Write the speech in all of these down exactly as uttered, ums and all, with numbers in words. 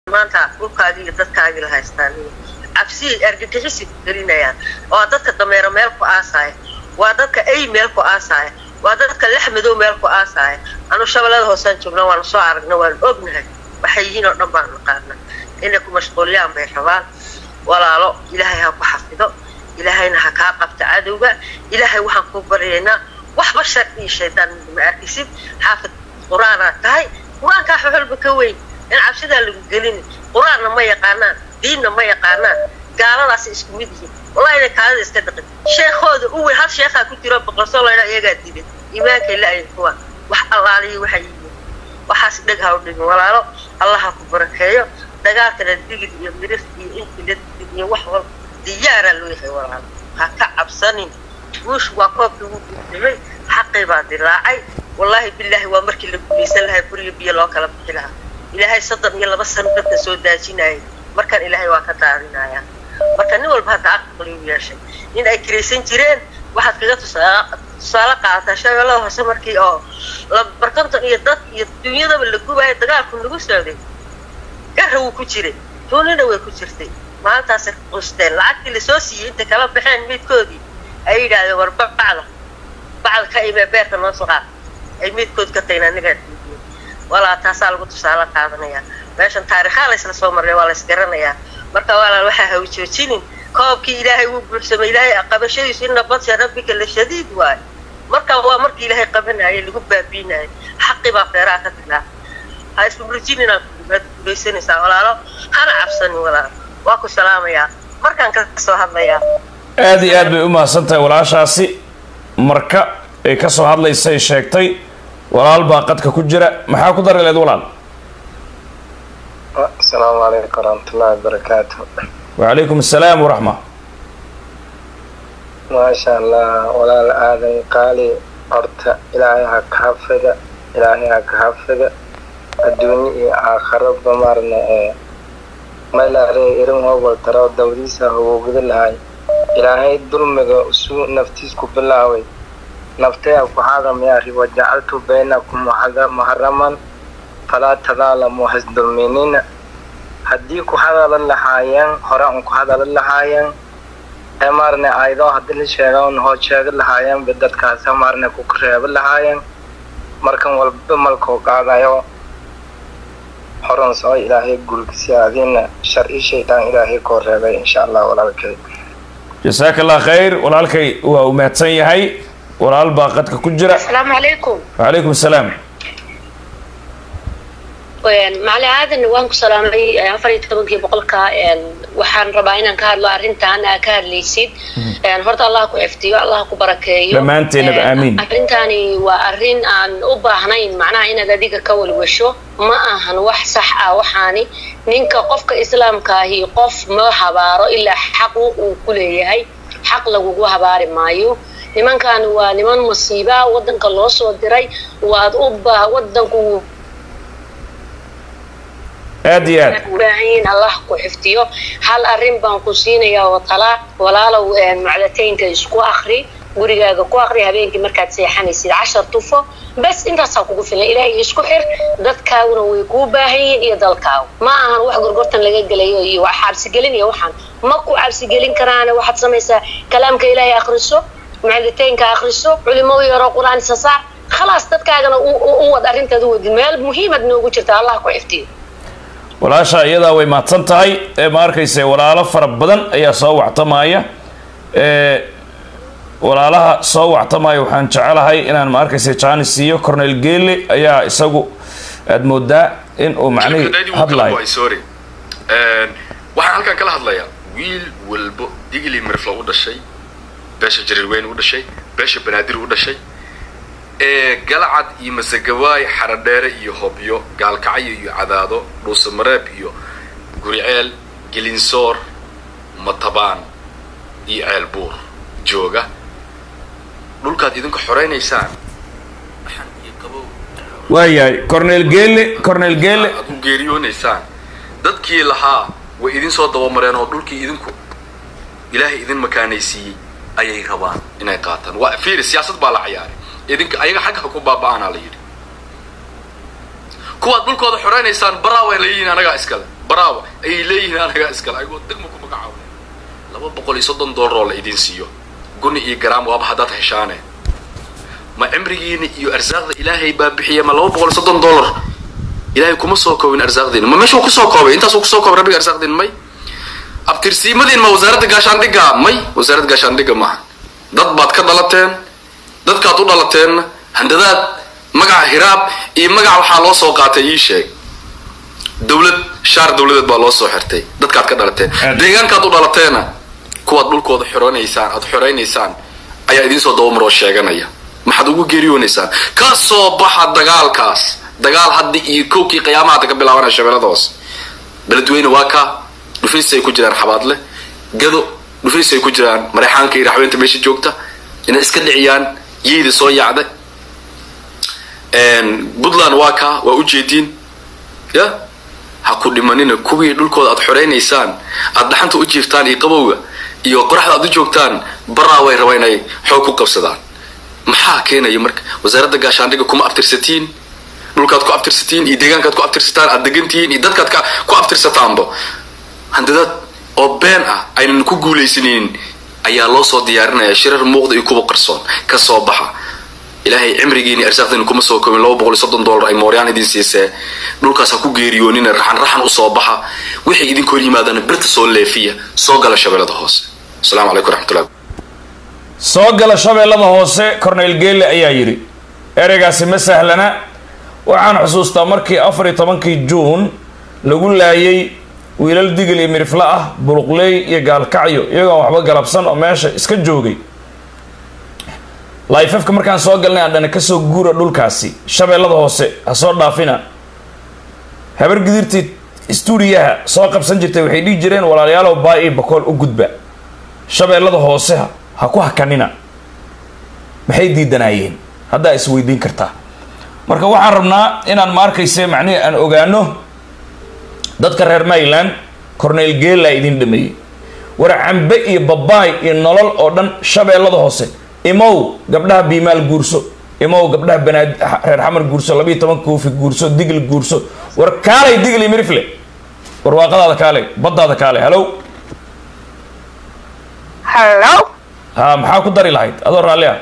maanta dhulkaagii iyo dadkaagii la haystaan cabsi argagixisi gelinayaan oo dadka dameero meel ku aasaay waa dadka ay meel ku aasaay waa dadka laxmadow meel ku aasaay anu shabeellada hoosaan joogna waan soo aragnay waan ognahay waxay yihiin oo dhan baan naqaana inay ku mashquuliyaan bay rabaan walaalo ilaahay ha ku xafido ilaahayna ha kaa qabta cadowga ilaahay waxaan ku baryaynaa waxba shar iyo shaydaan ma arkisid xaafid quraana tahay quraanka xulba ka weyn in cabsida lagu gelin quraanna ma yaqaanaan diinna ma yaqaanaan gaaladaas isku mid yihiin wallahi kaada iska dhaqin sheekhoda uu way hal sheekha ku jiro boqorso la iyaga dibid iimaanka ilaahay kuwa wax allaalihi waxay yihiin waxaas dhag ha u dhigin walaalo allah ha ku barakeeyo dagaalkana digid iyo mirif iyo intii iyo wax wal diyaara loo yahay walaalo ha ka cabsanin وش وقف وقفي حقي بعد الراعي والله بالله ومركي اللي بيسلها كل بيلا كلام كلها إلهي صدق يلا بس نقدر نسود داجيناي مركان إلهي واقطعنا يا مركان نقول بهذا عقلي ويا شيء إن أي كريسين تيرين واحد كذا تصالق على شيء والله هسمركي أو مركان يضط الدنيا ده اللي جوا يتقال كل جزء هذا كهرو كتير توني ده وكتيرتي ما تاسك قستين العقل اللي سوسي أنت كلام بحين ميت كودي أي هذا وربع بعض بعض كائمة بيت النصغى أي ميت كود كتينا نقدر ولا تسأل قط سؤال قاعدنا يا عشان تاريخها ليس الصومر ولا سكرنا يا مرتا ولا الوحى وتشوتين كوب كي إلهي وبرسم إلهي قبل شيء يصير بطش ربك الشديد واي مرتا هو مرتا إلهي قبلنا هي اللي جب بينا حقي بقرات الله هاي اسمه برجينا بيسني سا ولا لا أنا عفسني ولا واكو سلام يا مركان كسر هذا يا aadi aad bay u mahadsantahay walaashaasi marka ay ka soo hadlaysay sheegtay walaal baa qadka ku jira maxaa ku daray leed walaal assalaamu alaykum warahmatullahi wabarakatuh wa alaykum assalaam warahma ma sha Allah walaal aadan qaali horta ilaahay ha ka xafida ilaahay ha ka xafida adduunyo iyo aakhiro bamarna ee meelaha irin hawba taro dawdiisa hawgada lahay إلهي ظلمك وسوء نفتيسك بالله نفتيها فحاغم يا أخي وجعلت بينكم محرما فلا تظالموا حسد المؤمنين هديكو هذا للحايان هراءكو هذا للحايان أمارنا أيضا هدي الشيغان هو شيغ اللحايان بدت كاسا أمارنا كوكريب اللحايان مركم والبمالكو قاعدا يو حران صوي إلهي قولك سيادين شرعي شيطان إلهي كوريبا إن شاء الله ولا بكي جزاك الله خير ولالكي وماتسن يحي ولال باقتك كجرة السلام عليكم وعليكم السلام وين معلي هذا نوانك سلامي أفريد تبنكي بقولك وحان ربعينا كهاد لو أرنتان كهاد ليسيد هرت الله كوفتيو الله كبركيو بمانتين بأمين أرنتاني وأرن أن أبا هنين معناه إن ذلك كول وشو ما أهن وح صح وحاني نينك قفك إسلام كاهي قف ما حباره إلا حقه وكله هاي حق لو حبار مايو لمن كان ولمن مصيبة ودنك الله صدري وأبا ودنك أديان بعين الله كحفتيو هل أرين بانكوسين يا وطلا ولا لو معلتين كيسكو آخري gurigaaga ku aqri habeenkii markaad seexanaysid عشرة tufo bas intaas ku filan ilaahay isku xir dadkaaguna way ku baahanyiin iyo dalkaaga ma ahan wax gorgortan laga galayo iyo wax xabsi gelin iyo waxan ma ku xabsi gelin karaan waxaad samaysaa kalaamka ilaahay akhriso macaliteynka akhriso culimo yaro quraan sasaar خلاص dadkaagana u wad arintaadu wadi meel muhiimad noogu jirta Allah ku xiftiyo walaasha iyada way maadsan tahay ee ma arkaysa walaalo fara badan ayaa soo wactamaya ee walaalaha soo wactamaya waxaan jecelahay inaan ma arkaysa Jaanis iyo Cornel Geele ayaa isagu aad moodaa in uu macnaheedu hadlay sorry een waxaan halkan kala hadlayaa wiil walbo digli mirfla u dhashay beesha jirir weyn u dhashay beesha banaadir u dhashay ee galcad iyo masagawaay xaradheere iyo hobyo gaalkacay iyo cadaado dhuusamareeb iyo guriceel gelinsoor matabaan iyo ceelbuur jooga dhulkaad idinku xoreeynaysan waxaan iyo qabow waayay Cornel Geele Cornel Geele aad u geeriyoonaysaan dadkii lahaa way idin soo daba mareen oo dhulkii idinku ilaahay idin makaanaysiiyay ayay rabaan inay qaataan waa fiir siyaasad baa la ciyaaray idinka ayaga xagga ku baaba'ana la yiri kuwa dhulkooda xoreeynaysan baraa way leeyihiin anaga iskale براو أي ليه أنا جالس كلا أيوة دقمكم مقعون لما بقول يصدق دور رول إيدين سيو قني إيه جرام وابحدات هشانة ما أمريكين يأرزاق إلهي بابحية ما لو بقول يصدق دولار إلهي كم سوكوا من أرزاق دين ما مش هو كسوكوا أنت سوك سوكوا ربي أرزاق دين ماي أبترسي مدين ما وزارة قاشان دقة ماي وزارة قاشان دقة ما ضد بعد كدلتين ضد كاتو دلتين هندات مقع هراب إيه مقع وحالو سوقاتي يشيء دولة شهر دولة بالله صحرتي ضد كات كدلتين ديجان كاتو دلتين كواد دول كواد حرين إنسان أد حرين إنسان أي أدين سو دوم روش شجعنا ما حد يقول جريون إنسان كاسو بحد دجال كاس دجال حد يكوكي قيامة تقبل عنا الشباب دوس بلدوين واكا نفيس يكون جيران حبادله جدو نفيس يكون جيران مريحان كي رحوين تمشي جوكتا إن إسكال عيان يد صوي عده إن بدلان واكا وأوجدين يا هكون لمنين كوي دول كود أضحرين إنسان أضحنت أوجفتان يقبوا يقرح أضو جوكتان برا ويرويني حقوق قبصدان maxaa keenaya marka wasaaradda gaashaandhigga kuma aftirsatiin dhulkaad ku aftirsatiin iyo deegaankaad ku aftirsataan aad degantihiin iyo dadkaad ku aftirsataanba handadaad oo been ah aynan ku guulaysanin ayaa loo soo diyaarinaya shirar muuqda iyo kuwa qarsoon ka soo baxa ilaahay cimrigiina arsaaqdina kuma soo koobin laba boqol iyo soddon dollar ay mooryaan idin siisay dhulkaas ku geeriyoonina raxan raxan u soo baxa wixii idin kor yimaadana birta soo leefiya soo gala shabeellada hoose assalaamu calaykum waraxmatullahi soo gala shabeellada hoose Cornel Geelle ayaa yiri ereygaasi ma sahlana waxaan xusuustaa markii afar iyo tobankii June lagu laayay wiilal digil iyo mirifla ah Buruqley iyo Gaalkacyo iyagoo waxba galabsan oo meesha iska joogay live-ka markaan soo galnay aan dhana ka soo guura dhulkaasi shabeellada hoose ha soo dhaafina habar gidirtii stuudiyaha soo qabsan jirtay waxay dhigi jireen walaalayaal baa ee bakool u gudba shabeellada hoose ha ku hakanina maxay diidanayeen hadda is weydiin kartaa marka waxaan rabnaa inaan ma arkayse macnaheedu aan ogaano dadka reer Maryland Cornel Geelle idin dhameeyay war cambe iyo babaay iyo nolol oo dhan shabeellada hoose imow gabdhaha biimaal guurso imow gabdhaha banaad reer xamar guurso laba iyo toban koofi guurso digil guurso war kaalay digil iyo mirifle war waaqadaada kaalay baddaada kaalay hello hello ها maxaa ku dari lahayd adoo raali ah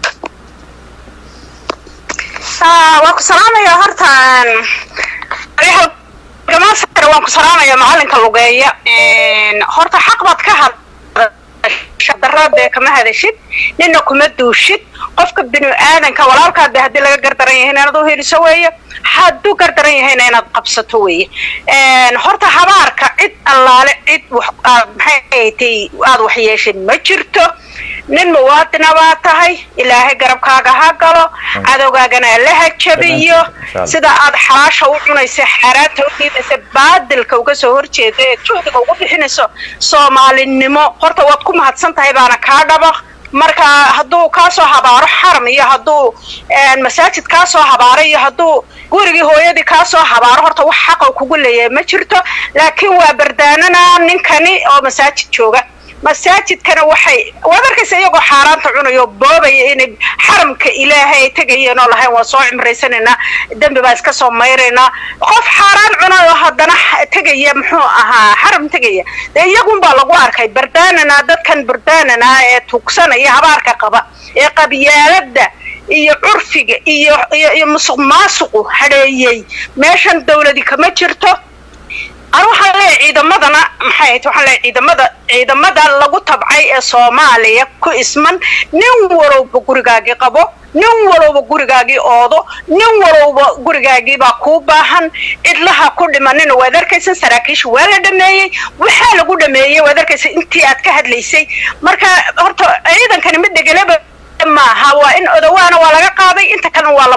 ah waa ku salaamaya hortaan ariixal gamaan sare waan ku salaamaya macalinka lugeeya een horta xaq baad ka hadashay darrada kama hadashid nina kuma duushid qofka bini aadanka walaalkaad hadii laga gardaran yahay inaad u heliso weeye hadduu gardaran yahay inaad qabsato weeye een horta habaarka cid allaale cid wax maxay tahay aad wax yeeshin ma jirto nin muwaadin baa tahay ilaahay garabkaaga ha galo cadowgaagana la hajabiyo sida aad xalaasha u cunayso xaraanta u diidayso baadilka uga soo horjeedo ee juhdiga ugu bixinayso Soomaalinimo horta waad ku mahadsan tahay baana ka dhaba marka hadduu ka soo habaaro xaram iyo hadduu een masaajid ka soo habaaro iyo hadduu gurigii hooyadii ka soo habaaro horta wax xaq uu kugu leeyahay ma jirto laakiin waa bardaanana ninkani oo masaajid jooga masaajidkana waxay wadarkiisa iyagoo xaaraanta cunayo boobay in xaramka ilaahay tagayeen oo lahayn waa soo cimraysanayna dambi baa iska soo mayrayna qof xaaraan cunayo haddana tagaya muxuu ahaa xaram tagaya iyagu baa lagu arkay bardaanana dadkan bardaanana ee tuugsanaya habaarka qaba ee qabyaalada iyo curfiga iyo iyo musuqmaasuqu hareeyay meeshan dawladii kama jirto أروح على عيدا مدنا محيط وحلا عيدا مد عيدا مد لقو تبعي الصومالية كاسمن نورو بقرقاقي قبو نورو بقرقاقي أوضو نورو بقرقاقي باكوباهن إدلها كل منين وذر كيسن سراكيش ولا دمية وحال قو دمية وذر كيسن انتي أتكهد ليسي مركا هرتو عيدا كان مدى قلب ما هوا إن أدوانا ولا قاضي انت كان ولا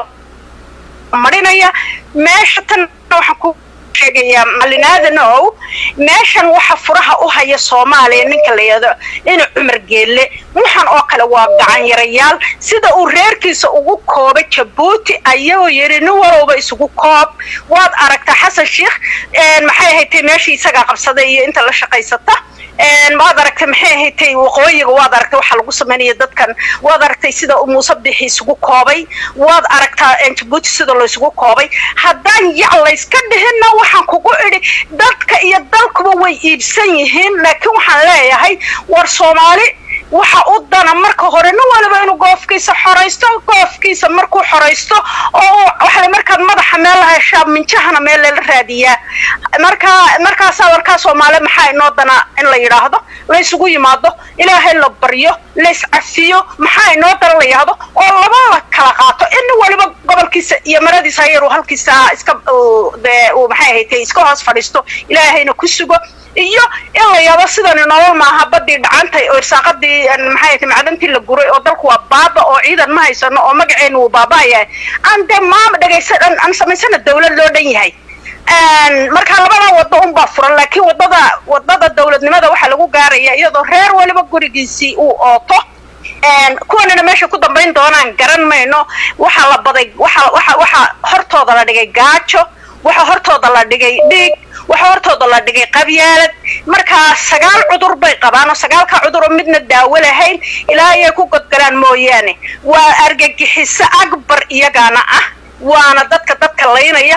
مرينيا ماشتن وحكو sheegaya malinaadana oo meeshan waxa furaha u haya Soomaaliya ninka leeyado in Umar Geelle waxan oo kale waa gacan yarayaal sida uu reerkiisa ugu koobay Djibouti ayuu yiri nin walba isugu koob waad aragtaa Xasan Sheekh een maxay ahayd meeshii isaga qabsaday iyo inta la shaqaysata waad aragtay maxay ahayd waqooyiga waad aragtay waxa lagu sameeyay dadkan waad aragtay sida uu Muuse Bixi isugu koobay waad aragtaa Djibouti sida loo isugu koobay haddaan yacla iska dhihina waxaan kugu idhi dadka iyo dalkuba way iibsan yihiin laakiin waxaan leeyahay war Soomaali waxa u dana marka hore nin walba inuu goofkiisa xoreysto goofkiisa markuu xoreysto oo waxa marka madaxa meel la heshaa minjahana meel la raadiyaa marka markaas warka Soomaali maxay noo dana in la yiraahdo la isugu yimaado ilaahay la baryo la iscafiyo maxay noo dana la yiraahdo oo laba la kala qaato in walba gobolkiisa iyo maradiisa yar halkiisa iska oo maxay ahayd iska hoos fadhiisto ilaahayna ku sugo iyo in la yaba sidan nolol maaha badii dhacantay oo saaqadii maxay tahay macdantii la guray oo dalku waa baaba oo ciidan ma haysano oo magaceenu uu baabaaya aan de maam dhageysan aan samaysana dawlad loo dhan yahay aan marka labada wado un baa furan laakiin wadada wadada dawladnimada waxa lagu gaaraya iyadoo reer waliba gurigiisii uu ooto aan kuwana meesha ku dambeyn doonaan garan mayno waxa la baday waxa waxa waxa hortooda la dhigay gaajo waxa hortooda la dhigay dhiig waxa hortooda la dhigay qabyaalad marka sagaal cudur bay qabaan oo sagaalka cudur midna daawo lahayn ilaahay ku godgalaan mooyaane waa argagixisa akbar iyagana ah waana dadka dadka leeynaya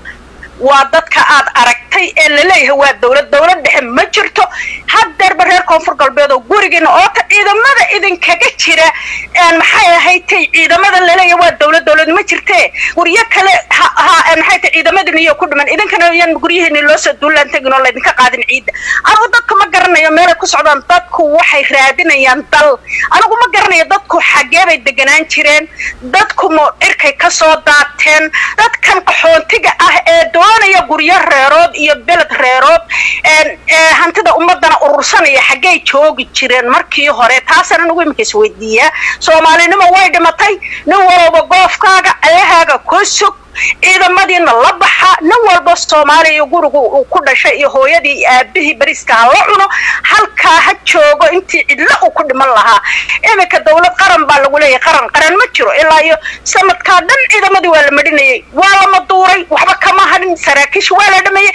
waa dadka aad aragtay ee la leeyahay waa dawlad dawlad dhexe ma jirto haddeer bareer koonfur galbeed oo gurigeena oo ta ciidamada idin kaga jira aan maxay ahayd ciidamada la leeyahay waa dawlad dawlad ma jirtee guriyo kale ha maxay tahay ciidamadina iyo ku dhiman idinkana yan guriyaheena loo soo duulaan tagin oo la idinka qaadin ciida anigu dadka ma garanayo meel ku socdaan dadku waxay raadinayaan dal anigu ma garanayo dadku xagee bay deganaan jireen dadku ma irkay ka soo daateen dadkan qaxoontiga ah ee doonaya guriyo reerood iyo beled reerood ee hantida ummadana urursanaya xagee joogi jireen markii hore taasana ugu imkays weydiiyaa Soomaalinimo way dhimatay nin walba goofkaaga ayahaaga ku sug ciidamadina la baxa nin walba Soomaaliya gurigu uu ku dhashay iyo hooyadii aabihii bariska la cuno halka ha joogo intii cidla uu ku dhiman lahaa imika dawlad qaran baa lagu leeyahay qaran qaran ma jiro ilaa iyo sanadka dhan ciidamadii waa la madinayay waa la maduuray waxba kama hadin saraakiish waa la dhameeyay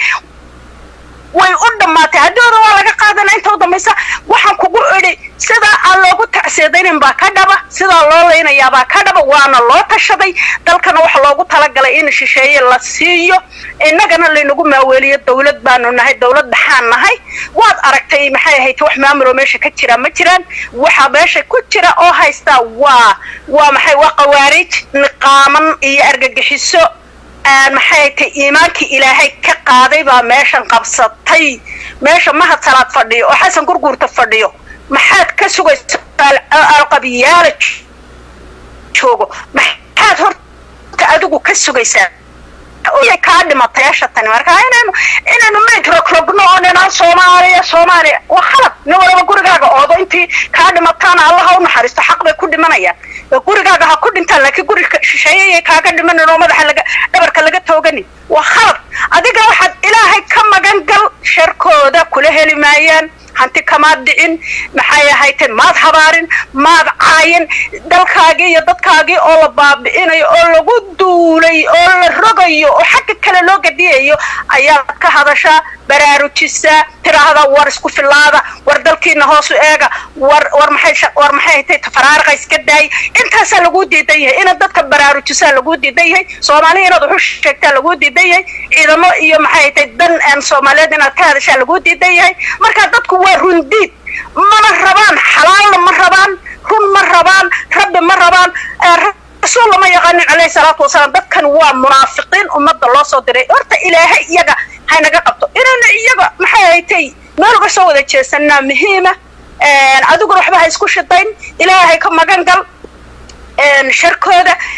way u dhamaatay hadooda waa laga qaadanaa inta u dambaysa waxaan kugu idhi sida aan loogu tacsiidaynin baa ka dhaba sida loo leenayaa baa ka dhaba waana loo tashaday dalkana waxa loogu talagalay in shisheeye la siiyo innagana laynagu maaweeliyo dawlad baanu nahay dawlad dhaxaan nahay waad aragtay maxay ahayd wax maamul oo meesha ka jira ma jiraan waxa meesha ku jira oo haysta waa waa maxay waa qawaarij niqaaman iyo argagixiso aan maxay tahay iimaankii ilaahay ka qaaday baa meeshan qabsatay meesha ma ha salaad fadhiyo oo xasan gurgurta fadhiyo maxaad ka sugaysaa alqabiyaal joogo maxaad horta adigu ka sugaysaa oo ka dhimatay shatan marka inaan inaan metro krogno oo inaan Soomaaliya Soomaaliya waa khalad nin walba gurigaaga oo intii ka dhimataan Allah u naxariisto xaq bay ku dhimanayaan gurigaaga ha ku dhintaan laakiin guriga shisheeye kaaga dhiman oo madaxa laga dhabarka laga toogani waa khalad adiga waxaad ilaahay ka magan gal sharkooda kula heli maayaan hanti kama dhicin maxay ahayd maad habaarin maad caayin dalkaagii iyo dadkaagii oo la baabi'inayo oo lagu duulay oo la rogayo oo xagga kale loo gadiyayo ayaa ka hadasha baraarujisa tiraahda war isku filaada war dalkiina hoos u eega war war maxay war maxay tahay tafaraarqa iska daay intaas lagu diiday in dadka baraarujisa lagu diiday Soomaaliyeed wuxuu sheegtaa lagu diiday ciidamo iyo maxay tahay dan aan Soomaaliyeed in ka hadasha lagu diiday marka dadku waa rundiid ma rabaan xalaal ma rabaan run ma rabaan rabbi ma rabaan رسول الله يقال عليه الصلاة والسلام دكان هو منافقين ومد الله صدره أرت إلهي يجا هاي نجقبته إلنا يجا محيتي ما له قصة وده شيء سنة مهمة أدوك روح بها يسكوش الدين إلهي كم مجنجل شركة هذا